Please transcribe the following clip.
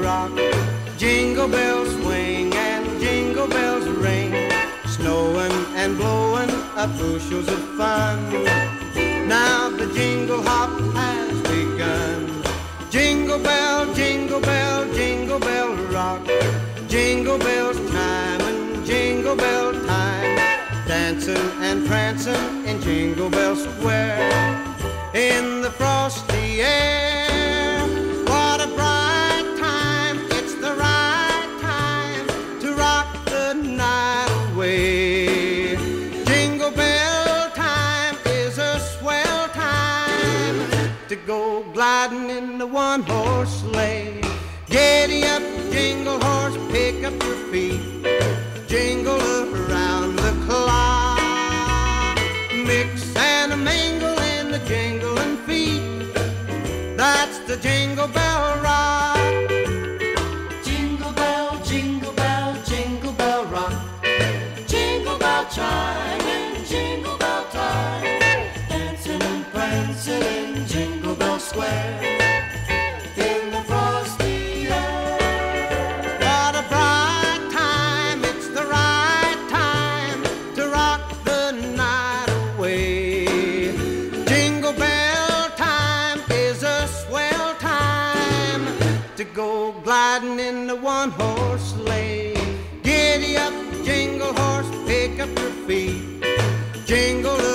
rock. Jingle bells swing and jingle bells ring, snowing and blowing up bushels of fun. Now the jingle hop has begun. Jingle bell, jingle bell, jingle bell rock. Jingle bells chime and jingle bell time, dancing and prancing in Jingle Bell Square. In the frosty air, what a bright time. It's the right time to rock the night away. Jingle bell time is a swell time to go gliding in the one-horse sleigh. Giddy up, jingle horse, pick up your feet, jingle around the clock. Mix and a mingle in the jingling feet, that's the Jingle Bell Rock. Jingle bell, jingle bell, jingle bell rock. Jingle bell chime and jingle bell time, dancing and prancing in Jingle Bell Square. In the frosty air, What a bright time, it's the right time to rock the night away. Jingle bell time is a swell time to go gliding in the one-horse sleigh. Giddy up, jingle horse, pick up your feet, jingle